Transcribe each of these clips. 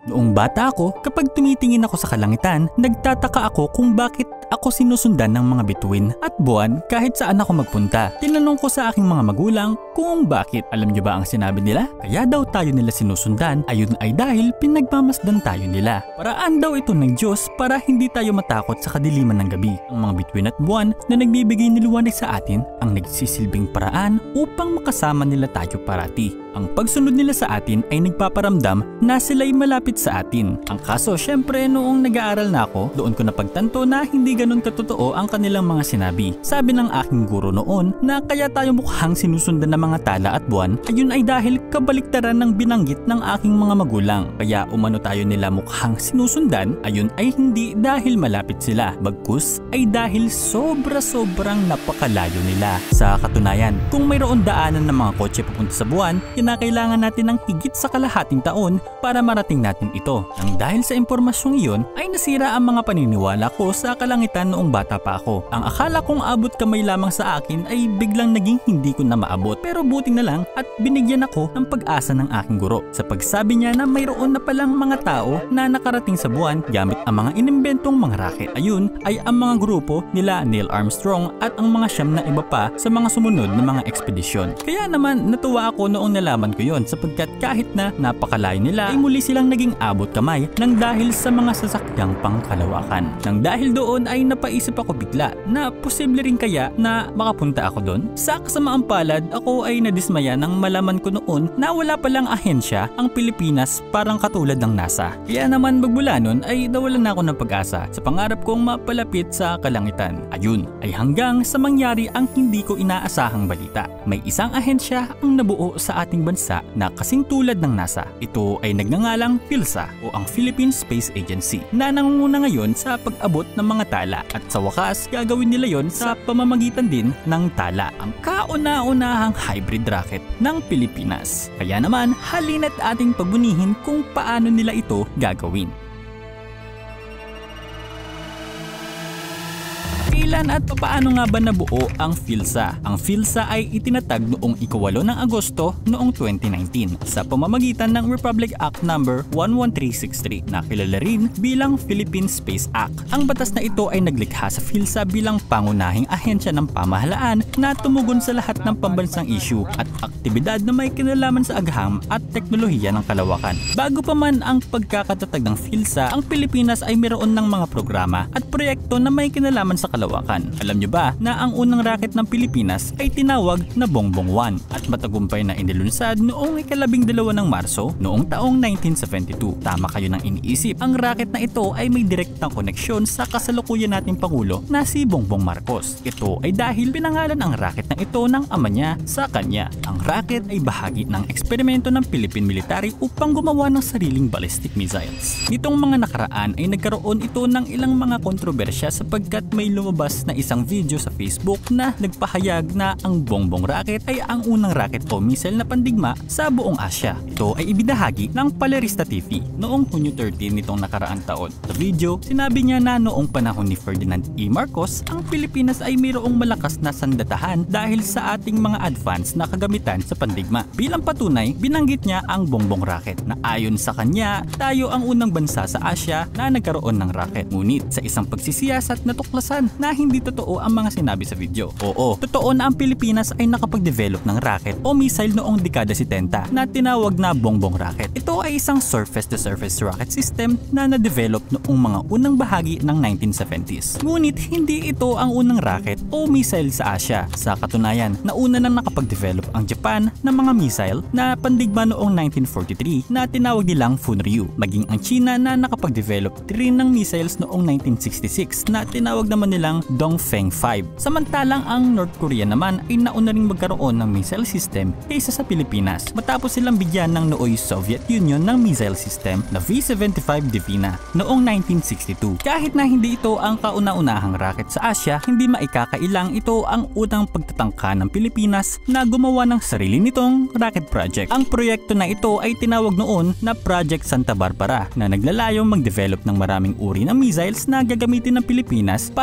Noong bata ako, kapag tumitingin ako sa kalangitan, nagtataka ako kung bakit ako sinusundan ng mga bituin at buwan kahit saan ako magpunta. Tinanong ko sa aking mga magulang kung bakit. Alam niyo ba ang sinabi nila? Kaya daw tayo nila sinusundan, ayun ay dahil pinagmamasdan tayo nila. Paraan daw ito ng Diyos para hindi tayo matakot sa kadiliman ng gabi. Ang mga bituin at buwan na nagbibigay ng liwanag sa atin ang nagsisilbing paraan upang makasama nila tayo parati. Ang pagsunod nila sa atin ay nagpaparamdam na sila'y malapit sa atin. Ang kaso, syempre noong nag-aaral na ako, doon ko napagtanto na hindi ganun katotoo ang kanilang mga sinabi. Sabi ng aking guro noon na kaya tayo mukhang sinusundan ng mga tala at buwan, ayun ay dahil kabaliktaran ng binanggit ng aking mga magulang. Kaya umano tayo nila mukhang sinusundan, ayun ay hindi dahil malapit sila, bagkus ay dahil sobra-sobrang napakalayo nila. Sa katunayan, kung mayroon daanan ng mga kotse papunta sa buwan, kinakailangan natin ng higit sa kalahating taon para marating natin ito. Nang dahil sa impormasyong iyon, ay nasira ang mga paniniwala ko sa kalangitan noong bata pa ako. Ang akala kong abot kamay lamang sa akin ay biglang naging hindi ko na maabot. Pero buti na lang at binigyan ako ng pag-asa ng aking guro sa pagsabi niya na mayroon na palang mga tao na nakarating sa buwan gamit ang mga inimbentong mga raket. Ayun ay ang mga grupo nila Neil Armstrong at ang mga siyam na iba pa sa mga sumunod na mga ekspedisyon. Kaya naman natuwa ako noong nalaman ko yon sapagkat kahit na napakalayo nila ay muli silang naging abot kamay nang dahil sa mga sasakyang pangkalawakan. Nang dahil doon ay napaisip ako bigla na posible rin kaya na makapunta ako doon. Sa kasamaang palad, ako ay nadismaya nang malaman ko noon na wala palang ahensya ang Pilipinas parang katulad ng NASA. Kaya naman magmula noon ay nawalan na ako ng pag-asa sa pangarap kong mapalapit sa kalangitan. Ayun ay hanggang sa mangyari ang hindi ko inaasahang balita. May isang ahensya ang nabuo sa ating bansa na kasing tulad ng NASA. Ito ay nagngangalang PhilSA o ang Philippine Space Agency na nangunguna ngayon sa pag-abot ng mga tala at sa wakas gagawin nila yon sa pamamagitan din ng tala, ang kauna-unahang hybrid rocket ng Pilipinas. Kaya naman halina't ating pagbunihin kung paano nila ito gagawin. Kailan at paano nga ba nabuo ang PhilSA? Ang PhilSA ay itinatag noong ika-8 ng Agosto noong 2019 sa pamamagitan ng Republic Act No. 11363 na kilala rin bilang Philippine Space Act. Ang batas na ito ay naglikha sa PhilSA bilang pangunahing ahensya ng pamahalaan na tumugon sa lahat ng pambansang issue at aktibidad na may kinalaman sa agham at teknolohiya ng kalawakan. Bago pa man ang pagkakatatag ng PhilSA, ang Pilipinas ay mayroon ng mga programa at proyekto na may kinalaman sa kalawakan. Alam nyo ba na ang unang rocket ng Pilipinas ay tinawag na Bongbong 1 at matagumpay na inilunsad noong ika-12 ng Marso noong taong 1972. Tama kayo nang iniisip, ang rocket na ito ay may direktang koneksyon sa kasalukuyan nating Pangulo na si Bongbong Marcos. Ito ay dahil pinangalan ang rocket na ito ng ama niya sa kanya. Ang rocket ay bahagi ng eksperimento ng Philippine Military upang gumawa ng sariling ballistic missiles. Nitong mga nakaraan ay nagkaroon ito ng ilang mga kontrobersya sapagkat may lumabas na isang video sa Facebook na nagpahayag na ang Bongbong rocket ay ang unang rocket o missile na pandigma sa buong Asya. Ito ay ibinahagi ng Palerista TV noong Hunyo 13 nitong nakaraang taon. Sa video, sinabi niya na noong panahon ni Ferdinand E. Marcos, ang Pilipinas ay mayroong malakas na sandatahan dahil sa ating mga advance na kagamitan sa pandigma. Bilang patunay, binanggit niya ang Bongbong rocket na ayon sa kanya, tayo ang unang bansa sa Asya na nagkaroon ng rocket. Ngunit sa isang pagsisiyasat natuklasan na hindi totoo ang mga sinabi sa video. Oo, totoo na ang Pilipinas ay nakapag-develop ng rocket o missile noong dekada 70 na tinawag na Bongbong rocket. Ito ay isang surface-to-surface rocket system na na-develop noong mga unang bahagi ng 1970s. Ngunit hindi ito ang unang rocket o missile sa Asya. Sa katunayan, nauna nang nakapag-develop ang Japan ng mga missile na pandigma noong 1943 na tinawag nilang Funryu. Maging ang China na nakapag-develop rin ng missiles noong 1966 na tinawag naman nilang Dongfeng 5. Samantalang ang North Korea naman ay nauna ring magkaroon ng missile system kaysa sa Pilipinas matapos silang bigyan ng nooy Soviet Union ng missile system na V-75 Divina noong 1962. Kahit na hindi ito ang kauna-unahang rocket sa Asya, hindi maikakailang ito ang unang pagtatangka ng Pilipinas na gumawa ng sarili nitong rocket project. Ang proyekto na ito ay tinawag noon na Project Santa Barbara na naglalayong mag-develop ng maraming uri ng missiles na gagamitin ng Pilipinas para sa depensa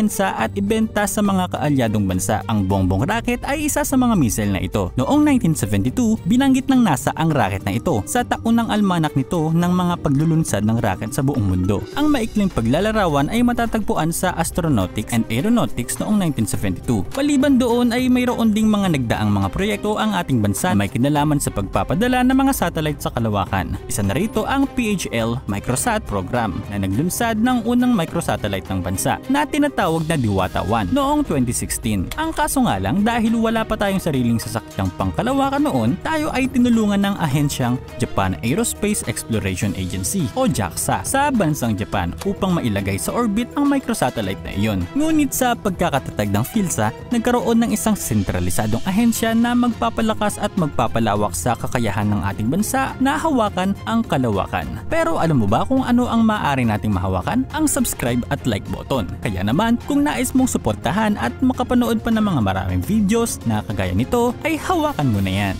idepensa at ibenta sa mga kaalyadong bansa. Ang Bongbong rocket ay isa sa mga missile na ito. Noong 1972, binanggit ng NASA ang rocket na ito sa taon ng almanak nito ng mga paglulunsad ng rocket sa buong mundo. Ang maikling paglalarawan ay matatagpuan sa Astronautics and Aeronautics noong 1972. Maliban doon ay mayroon ding mga nagdaang mga proyekto ang ating bansa na may kinalaman sa pagpapadala ng mga satellite sa kalawakan. Isa na rito ang PHL Microsat program na naglunsad ng unang microsatellite ng bansa na tinatawag na Diwata 1 noong 2016. Ang kaso nga lang, dahil wala pa tayong sariling sasakyang pangkalawakan noon, tayo ay tinulungan ng ahensyang Japan Aerospace Exploration Agency o JAXA sa bansang Japan upang mailagay sa orbit ang microsatellite na iyon. Ngunit sa pagkakatatag ng PhilSA, nagkaroon ng isang sentralisadong ahensya na magpapalakas at magpapalawak sa kakayahan ng ating bansa na hawakan ang kalawakan. Pero alam mo ba kung ano ang maaari nating mahawakan? Ang subscribe at like button. Kaya naman, kung nais mong suportahan at makapanood pa ng mga maraming videos na kagaya nito, ay hawakan mo na yan.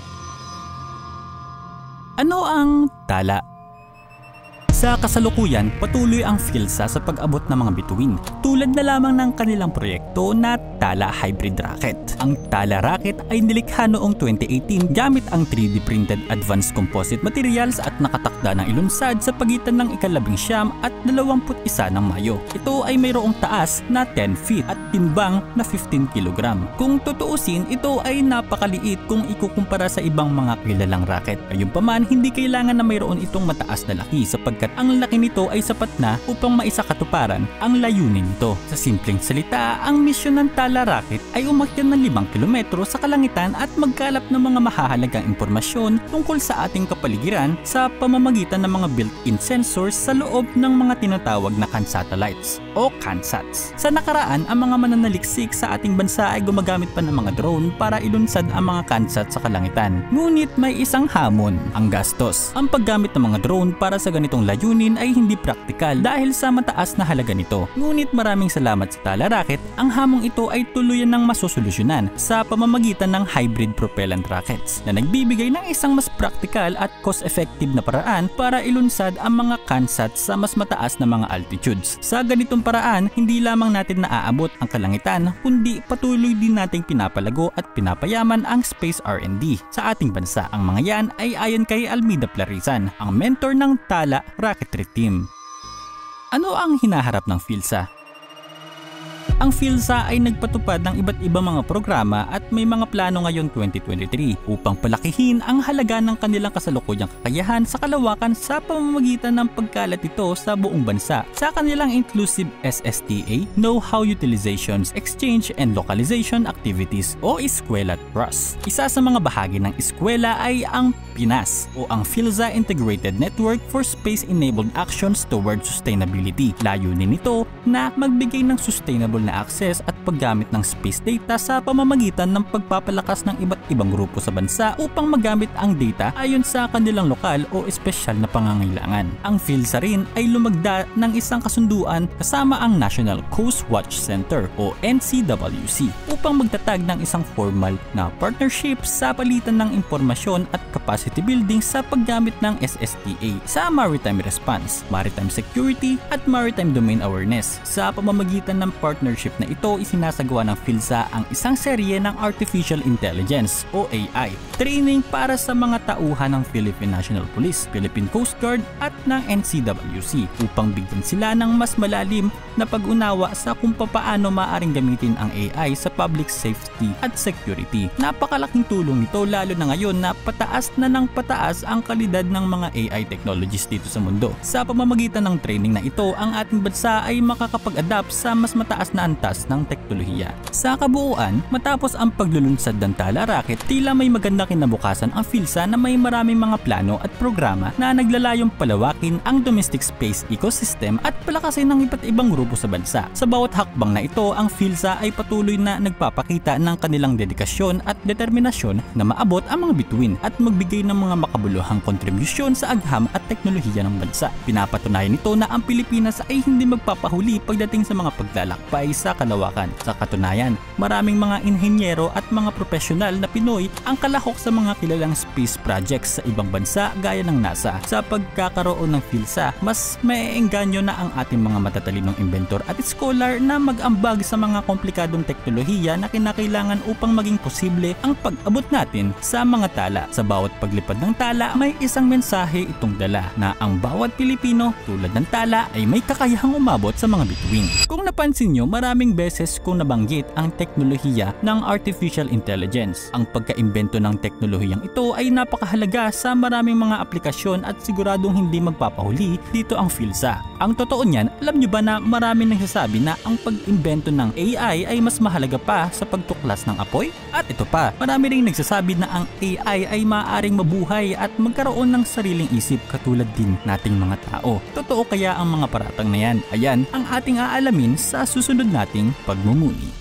Ano ang tala? Sa kasalukuyan, patuloy ang PhilSA sa pag-abot ng mga bituin, tulad na lamang ng kanilang proyekto na Tala Hybrid Rocket. Ang Tala Rocket ay nilikha noong 2018 gamit ang 3D printed advanced composite materials at nakatakda ng ilunsad sa pagitan ng 19 at 21 ng Mayo. Ito ay mayroong taas na 10 feet at timbang na 15 kg. Kung tutuusin, ito ay napakaliit kung ikukumpara sa ibang mga kilalang rocket. Gayunpaman, hindi kailangan na mayroon itong mataas na laki sapagkat ang laki nito ay sapat na upang maisakatuparan ang layunin nito. Sa simpleng salita, ang misyon ng Tala Rocket ay umakyat ng 5 kilometro sa kalangitan at magkalap ng mga mahahalagang impormasyon tungkol sa ating kapaligiran sa pamamagitan ng mga built-in sensors sa loob ng mga tinatawag na CAN-satellites o CANSATs. Sa nakaraan, ang mga mananaliksik sa ating bansa ay gumagamit pa ng mga drone para ilunsad ang mga CANSAT sa kalangitan. Ngunit may isang hamon, ang gastos. Ang paggamit ng mga drone para sa ganitong layunin ay hindi praktikal dahil sa mataas na halaga nito. Ngunit maraming salamat sa Tala Rocket, ang hamong ito ay tuluyan ng masosolusyonan sa pamamagitan ng hybrid propellant rockets na nagbibigay ng isang mas praktikal at cost-effective na paraan para ilunsad ang mga CANSAT sa mas mataas na mga altitudes. Sa ganitong paraan, hindi lamang natin naaabot ang kalangitan, kundi patuloy din nating pinapalago at pinapayaman ang space R&D sa ating bansa. Ang mga yan ay ayon kay Almeida Plarisan, ang mentor ng Tala Rocketry Team. Ano ang hinaharap ng PhilSA? Ang PhilSA ay nagpatupad ng iba't ibang mga programa at may mga plano ngayon 2023 upang palakihin ang halaga ng kanilang kasalukuyang kakayahan sa kalawakan sa pamamagitan ng pagkalat ito sa buong bansa sa kanilang Inclusive SSTA, Know-how Utilizations, Exchange and Localization Activities o Eskwela Trust. Isa sa mga bahagi ng eskwela ay ang PINAS o ang PhilSA Integrated Network for Space-Enabled Actions Towards Sustainability. Layunin nito na magbigay ng sustainable na access at paggamit ng space data sa pamamagitan ng pagpapalakas ng iba't ibang grupo sa bansa upang magamit ang data ayon sa kanilang lokal o espesyal na pangangailangan. Ang PhilSA rin ay lumagda ng isang kasunduan kasama ang National Coast Watch Center o NCWC upang magtatag ng isang formal na partnership sa palitan ng impormasyon at capacity building sa paggamit ng SSTA sa maritime response, maritime security at maritime domain awareness. Sa pamamagitan ng partnership na ito, isinasagawa ng PhilSA ang isang serye ng Artificial Intelligence o AI training para sa mga tauhan ng Philippine National Police, Philippine Coast Guard at ng NCWC upang bigyan sila ng mas malalim na pag-unawa sa kung paano maaring gamitin ang AI sa public safety at security. Napakalaking tulong nito lalo na ngayon na pataas na ng pataas ang kalidad ng mga AI technologies dito sa mundo. Sa pamamagitan ng training na ito, ang ating bansa ay makakapag-adapt sa mas mataas na antas ng teknolohiya. Sa kabuuan, matapos ang paglulunsad ng Tala Rocket, tila may magandang kinabukasan ang PhilSA na may maraming mga plano at programa na naglalayong palawakin ang domestic space ecosystem at palakasin ng iba't ibang grupo sa bansa. Sa bawat hakbang na ito, ang PhilSA ay patuloy na nagpapakita ng kanilang dedikasyon at determinasyon na maabot ang mga bituin at magbigay ng mga makabuluhang kontribusyon sa agham at teknolohiya ng bansa. Pinapatunayan nito na ang Pilipinas ay hindi magpapahuli pagdating sa mga paglalakbay bagay sa kalawakan. Sa katunayan, maraming mga inhenyero at mga profesional na Pinoy ang kalahok sa mga kilalang space projects sa ibang bansa gaya ng NASA. Sa pagkakaroon ng PhilSA, mas maeengganyo na ang ating mga matatalinong inventor at scholar na mag-ambag sa mga komplikadong teknolohiya na kinakailangan upang maging posible ang pag-abot natin sa mga tala. Sa bawat paglipad ng tala, may isang mensahe itong dala na ang bawat Pilipino tulad ng tala ay may kakayahang umabot sa mga bituin. Kung napansin nyo, maraming beses kong nabanggit ang teknolohiya ng artificial intelligence. Ang pagkaimbento ng teknolohiyang ito ay napakahalaga sa maraming mga aplikasyon at siguradong hindi magpapahuli dito ang PhilSA. Ang totoo niyan, alam nyo ba na maraming nagsasabi na ang pag-imbento ng AI ay mas mahalaga pa sa pagtuklas ng apoy? At ito pa, marami ring nagsasabi na ang AI ay maaaring mabuhay at magkaroon ng sariling isip katulad din nating mga tao. Totoo kaya ang mga paratang na yan? Ayan ang ating aalamin sa susunod nating pagmumuni.